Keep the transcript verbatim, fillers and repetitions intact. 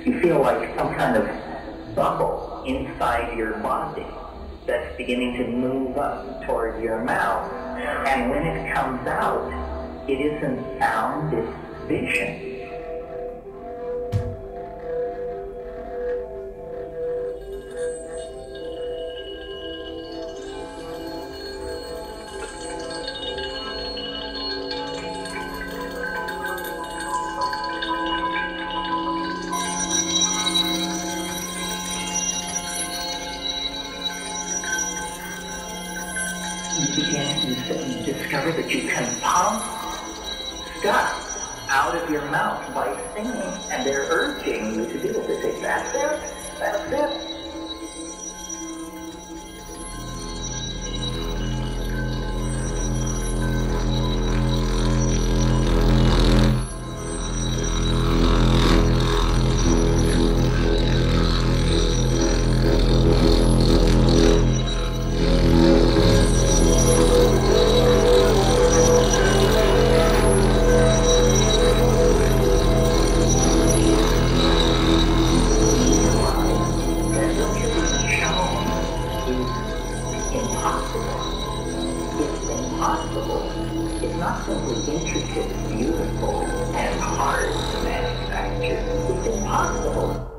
You feel like some kind of bubble inside your body that's beginning to move up toward your mouth. And when it comes out, it isn't sound, it's vision. You discover that you can pump stuff out of your mouth by singing, and they're urging you to do it. They say, that's it, that's it. It's not simply intricate, beautiful, and hard to manufacture. It's impossible.